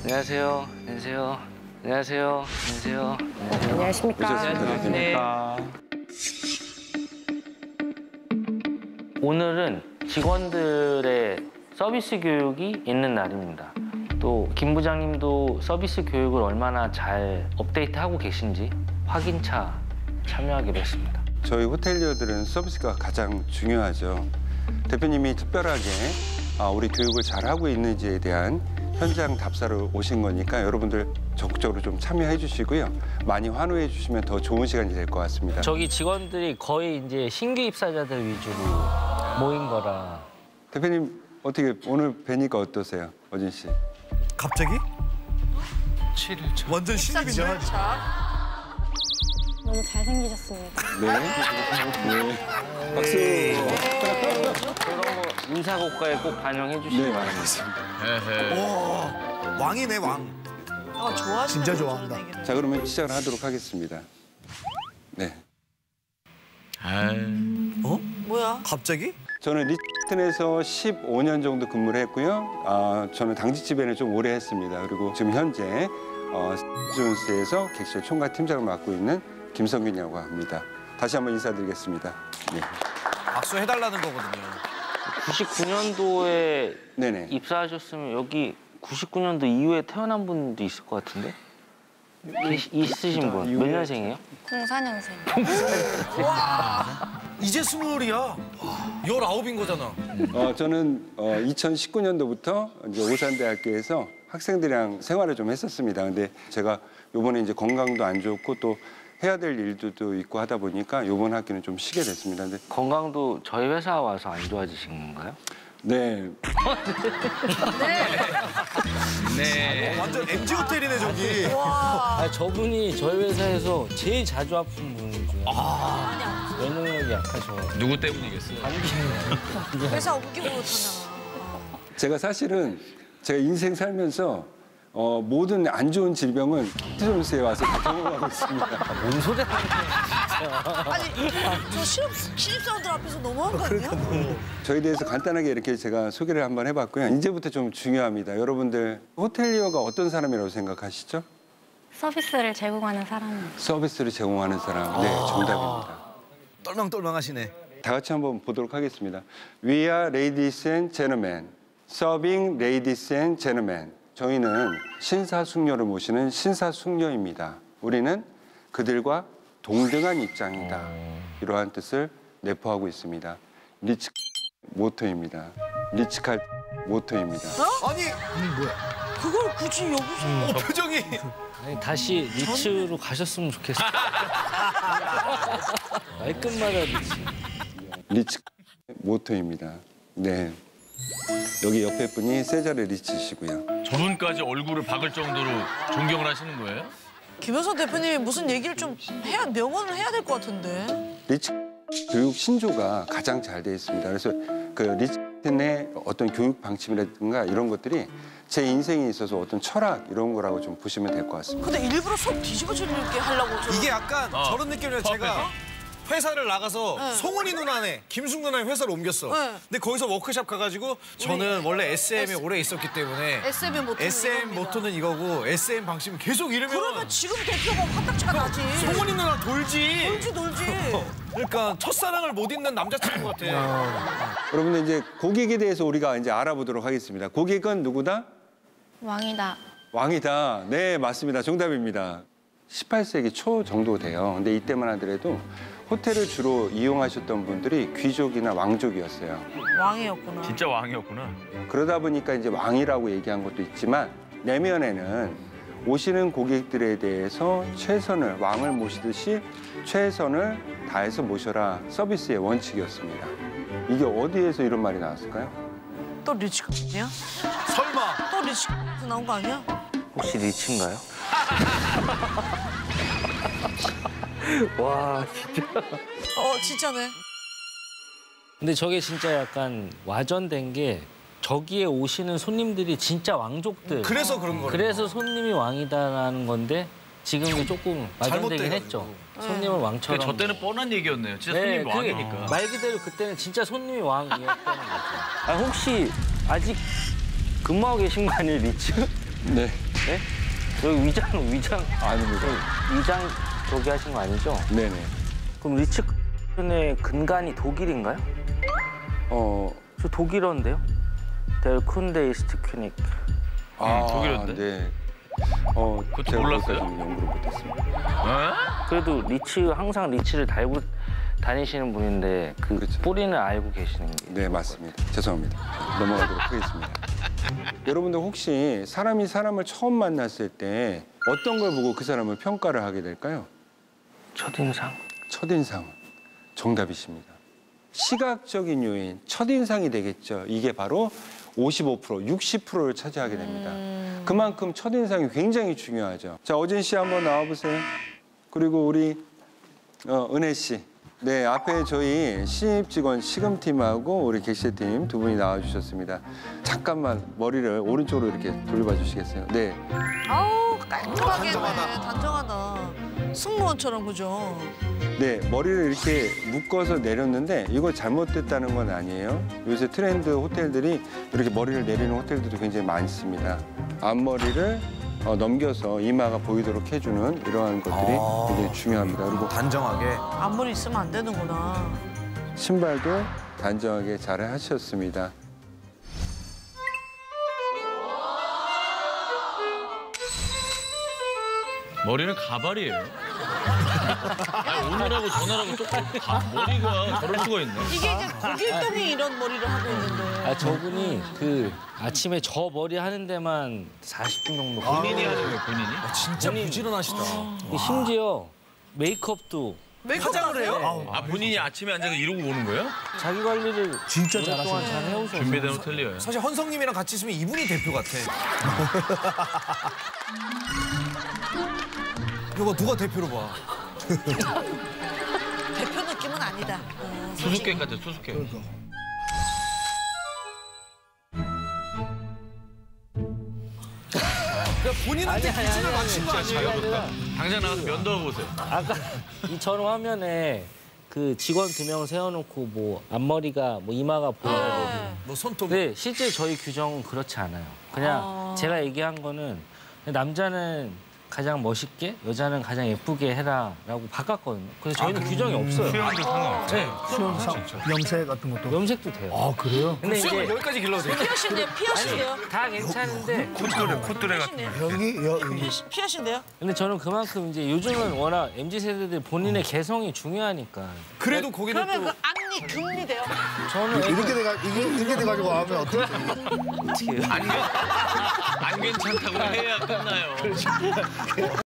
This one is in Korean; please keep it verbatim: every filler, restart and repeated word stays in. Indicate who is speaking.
Speaker 1: 안녕하세요. 안녕하세요. 안녕하세요. 안녕하세요.
Speaker 2: 안녕하십니까.
Speaker 1: 안녕하십니까. 오늘은 직원들의 서비스 교육이 있는 날입니다. 또 김 부장님도 서비스 교육을 얼마나 잘 업데이트하고 계신지 확인차 참여하기로 했습니다.
Speaker 3: 저희 호텔리어들은 서비스가 가장 중요하죠. 대표님이 특별하게 우리 교육을 잘하고 있는지에 대한 현장 답사로 오신 거니까 여러분들 적극적으로 좀 참여해 주시고요. 많이 환호해 주시면 더 좋은 시간이 될 것 같습니다.
Speaker 1: 저기 직원들이 거의 이제 신규 입사자들 위주로 모인 거라.
Speaker 3: 대표님 어떻게 오늘 뵈니까 어떠세요, 어진 씨?
Speaker 4: 갑자기?
Speaker 5: 칠 일 차.
Speaker 4: 완전 신입이죠.
Speaker 2: 너무 잘생기셨습니다.
Speaker 3: 네. 네. 박수.
Speaker 1: 그런 거 인사고과에 꼭 반영해 주시기
Speaker 3: 네,
Speaker 1: 바랍니다.
Speaker 4: 오, 왕이네 왕.
Speaker 6: 아, 좋아하시네.
Speaker 4: 진짜 좋아한다.
Speaker 3: 자, 그러면 시작을 하도록 하겠습니다. 네.
Speaker 4: 어?
Speaker 6: 뭐야?
Speaker 4: 갑자기?
Speaker 3: 저는 리츠튼에서 십오 년 정도 근무를 했고요. 아, 저는 당직집에는 좀 오래 했습니다. 그리고 지금 현재 어, 존스에서 객실 총괄 팀장을 맡고 있는 김성균이라고 합니다. 다시 한번 인사드리겠습니다. 네.
Speaker 4: 박수 해달라는 거거든요.
Speaker 1: 구십구 년도에
Speaker 3: 네네.
Speaker 1: 입사하셨으면 여기 구십구 년도 이후에 태어난 분도 있을 것 같은데? 있, 있으신 분. 몇 년생이에요?
Speaker 2: 공사 년생.
Speaker 4: 와, 이제 스물이야. 열아홉인 거잖아.
Speaker 3: 어, 저는 어, 이천십구 년도부터 이제 오산대학교에서 학생들이랑 생활을 좀 했었습니다. 근데 제가 요번에 이제 건강도 안 좋고 또 해야 될 일도 있고 하다 보니까 요번 학기는 좀 쉬게 됐습니다. 근데
Speaker 1: 건강도 저희 회사 와서 안 좋아지신 건가요?
Speaker 3: 네.
Speaker 1: 네.
Speaker 4: 완전 엠지 호텔이네 저기.
Speaker 1: 아, 저분이 저희 회사에서 제일 자주 아픈 분 중에
Speaker 6: 아,
Speaker 1: 면역력이 약하셔.
Speaker 5: 누구 때문이겠어요?
Speaker 1: 감기.
Speaker 6: 회사 옮기고 그렇잖아.
Speaker 3: 제가 사실은 제가 인생 살면서 어, 모든 안 좋은 질병은 존스에 와서 다 경험하고 있습니다.
Speaker 1: 뭔 소리 하는
Speaker 6: 아니, 저 신입, 신입사원들 앞에서 너무한 거 아니야?
Speaker 3: 저에 대해서 간단하게 이렇게 제가 소개를 한번 해봤고요. 이제부터 좀 중요합니다. 여러분들 호텔리어가 어떤 사람이라고 생각하시죠?
Speaker 2: 서비스를 제공하는 사람.
Speaker 3: 서비스를 제공하는 사람. 네, 정답입니다.
Speaker 4: 떨망떨망하시네.
Speaker 3: 다 같이 한번 보도록 하겠습니다. We are ladies and gentlemen. Serving ladies and gentlemen. 저희는 신사숙녀를 모시는 신사숙녀입니다. 우리는 그들과 동등한 입장이다. 이러한 뜻을 내포하고 있습니다. 리치 모토입니다. 리치칼 모토입니다.
Speaker 4: 아니,
Speaker 6: 그걸 굳이 여기서.
Speaker 4: 어, 표정이.
Speaker 1: 아니, 다시 리츠로 가셨으면 좋겠어. 말끝마다 리츠.
Speaker 3: 리치 모토입니다. 네. 여기 옆에 분이 세자르 리치시고요.
Speaker 5: 저분까지 얼굴을 박을 정도로 존경을 하시는 거예요?
Speaker 6: 김현선 대표님이 무슨 얘기를 좀 해야, 명언을 해야 될 것 같은데.
Speaker 3: 리치 교육 신조가 가장 잘 돼 있습니다. 그래서 그 리치튼의 어떤 교육 방침이라든가 이런 것들이 제 인생에 있어서 어떤 철학 이런 거라고 좀 보시면 될 것 같습니다.
Speaker 6: 근데 일부러 속 뒤집어지게 하려고. 저...
Speaker 4: 이게 약간
Speaker 5: 어.
Speaker 4: 저런 느낌이라 제가 회사를 나가서
Speaker 6: 네.
Speaker 4: 송은이 누나네, 김숙 누나의 회사를 옮겼어.
Speaker 6: 네.
Speaker 4: 근데 거기서 워크숍 가가지고 저는 원래 에스엠에
Speaker 6: S...
Speaker 4: 오래 있었기 때문에
Speaker 6: 에스엠의 모토는
Speaker 4: 에스엠
Speaker 6: 이겁니다.
Speaker 4: 모토는 이거고 에스엠 방침은 계속 이러면
Speaker 6: 그러면 지금 대표가 화딱지가 나지.
Speaker 4: 송은이 누나 돌지.
Speaker 6: 놀지 놀지.
Speaker 4: 그러니까 첫사랑을 못 잊는 남자친구 같아.
Speaker 3: 여러분들 이제 고객에 대해서 우리가 이제 알아보도록 하겠습니다. 고객은 누구다?
Speaker 2: 왕이다.
Speaker 3: 왕이다. 네, 맞습니다. 정답입니다. 십팔 세기 초 정도 돼요. 근데 이때만 하더라도 호텔을 주로 이용하셨던 분들이 귀족이나 왕족이었어요.
Speaker 6: 왕이었구나.
Speaker 5: 진짜 왕이었구나.
Speaker 3: 그러다 보니까 이제 왕이라고 얘기한 것도 있지만 내면에는 오시는 고객들에 대해서 최선을, 왕을 모시듯이 최선을 다해서 모셔라 서비스의 원칙이었습니다. 이게 어디에서 이런 말이 나왔을까요?
Speaker 6: 또 리치가 아니야?
Speaker 4: 설마.
Speaker 6: 또 리치가 나온 거 아니야?
Speaker 1: 혹시 리츠인가요? 와, 진짜.
Speaker 6: 어, 진짜네.
Speaker 1: 근데 저게 진짜 약간 와전된 게 저기에 오시는 손님들이 진짜 왕족들.
Speaker 4: 그래서 그런 거예요.
Speaker 1: 그래서 손님이 왕이다라는 건데 지금 이게 조금 와전되긴 했죠. 손님을 왕처럼.
Speaker 5: 저 때는 뻔한 얘기였네요. 진짜
Speaker 1: 네,
Speaker 5: 손님이
Speaker 1: 그게
Speaker 5: 왕이니까.
Speaker 1: 말 그대로 그때는 진짜 손님이 왕이었다는 거죠. 아, 혹시 아직 근무하고 계신 거 아니에요, 리츠?
Speaker 3: 네.
Speaker 1: 네? 여기 위장 위장
Speaker 3: 아닙니다.
Speaker 1: 그 위장 저기 하신 거 아니죠?
Speaker 3: 네네.
Speaker 1: 그럼 리츠의 근간이 독일인가요?
Speaker 3: 어,
Speaker 1: 저 독일어인데요. 델 쿤데 이스트 큐닉.
Speaker 3: 아,
Speaker 5: 독일어인데?
Speaker 3: 네. 어,
Speaker 5: 그것도
Speaker 3: 제가
Speaker 5: 몰랐어요?
Speaker 3: 거기까지는 연구를 못했습니다.
Speaker 5: 어?
Speaker 1: 그래도 리츠 항상 리츠를 달고 다니시는 분인데 그
Speaker 3: 그렇죠.
Speaker 1: 뿌리는 알고 계시는 게.
Speaker 3: 네, 맞습니다. 죄송합니다. 넘어가도록 하겠습니다. 여러분들 혹시 사람이 사람을 처음 만났을 때 어떤 걸 보고 그 사람을 평가를 하게 될까요?
Speaker 1: 첫인상.
Speaker 3: 첫인상. 정답이십니다. 시각적인 요인, 첫인상이 되겠죠. 이게 바로 오십오 퍼센트, 육십 퍼센트를 차지하게 됩니다. 그만큼 첫인상이 굉장히 중요하죠. 자, 어진 씨 한번 나와보세요. 그리고 우리 어, 은혜 씨. 네, 앞에 저희 신입 직원 시금팀하고 우리 객실팀 두 분이 나와주셨습니다. 잠깐만 머리를 오른쪽으로 이렇게 돌려봐 주시겠어요? 네.
Speaker 6: 아우 깔끔하게 했네. 단정하다. 승무원처럼 그죠?
Speaker 3: 네, 머리를 이렇게 묶어서 내렸는데 이거 잘못됐다는 건 아니에요. 요새 트렌드 호텔들이 이렇게 머리를 내리는 호텔들도 굉장히 많습니다. 앞머리를 어, 넘겨서 이마가 보이도록 해주는 이러한 것들이
Speaker 4: 아.
Speaker 3: 굉장히 중요합니다. 그리고
Speaker 4: 단정하게.
Speaker 6: 앞머리 있으면 안 되는구나.
Speaker 3: 신발도 단정하게 잘 하셨습니다.
Speaker 5: 머리는 가발이에요. 아니, 오늘하고 전날하고 조금 가, 머리가 저럴 수가 있나?
Speaker 6: 이게 이제 고길동이 이런 머리를 하고 있는데.
Speaker 1: 아 저분이 그 아침에 저 머리 하는 데만 사십 분 정도.
Speaker 5: 본인이 하는 거예요, 본인이?
Speaker 4: 아, 진짜
Speaker 1: 본인-
Speaker 4: 부지런하시다.
Speaker 1: 심지어 메이크업도
Speaker 6: 메이크업을 해요?
Speaker 5: 아, 본인이 아침에 앉아서 이러고 오는 거예요?
Speaker 1: 자기 관리를
Speaker 7: 진짜
Speaker 1: 오랫동안
Speaker 7: 잘하시네.
Speaker 1: 잘 해오셔서.
Speaker 5: 준비된 호텔리어요.
Speaker 4: 사실 헌성님이랑 같이 있으면 이분이 대표 같아. 이거 누가 대표로 봐.
Speaker 6: 대표 느낌은 아니다. 어,
Speaker 5: 수수께끼 같아, 수수께끼.
Speaker 4: 그러니까 본인한테 기준을 맞춘 거 아니에요?
Speaker 5: 자유롭다. 당장 나가서 면도하고 오세요.
Speaker 1: 아까 이 전 화면에 그 직원 두 명 세워놓고 뭐 앞머리가 뭐 이마가 보여야 되고.
Speaker 4: 뭐 손톱.
Speaker 1: 네, 실제 저희 규정은 그렇지 않아요. 그냥 제가 얘기한 거는 남자는 가장 멋있게, 여자는 가장 예쁘게 해라라고 바꿨거든요. 그래서 저희는 규정이 없어요.
Speaker 5: 수영도 상관없죠.
Speaker 1: 네,
Speaker 7: 수영상, 염색 같은 것도.
Speaker 1: 염색도 돼요.
Speaker 7: 아 그래요?
Speaker 1: 근데
Speaker 4: 수영을
Speaker 1: 이제
Speaker 4: 여기까지 길러도 돼.
Speaker 6: 피하신대요, 피하신대요.
Speaker 1: 다 괜찮은데
Speaker 5: 콧뚜레, 콧뚜레 같은 거.
Speaker 7: 여기 여기.
Speaker 6: 피하신대요?
Speaker 1: 근데 저는 그만큼 이제 요즘은 워낙 엠지 세대들 본인의 개성이 중요하니까
Speaker 4: 그래도 거기는
Speaker 6: 그러면
Speaker 4: 또
Speaker 6: 그 앞니 금리 돼요?
Speaker 1: 저는
Speaker 7: 이렇게 돼가 이게 이렇게 돼가지고 하면 어떻게?
Speaker 1: 어떻게 해요?
Speaker 5: 안, 괜- 안 괜찮다고 해야 끝나요.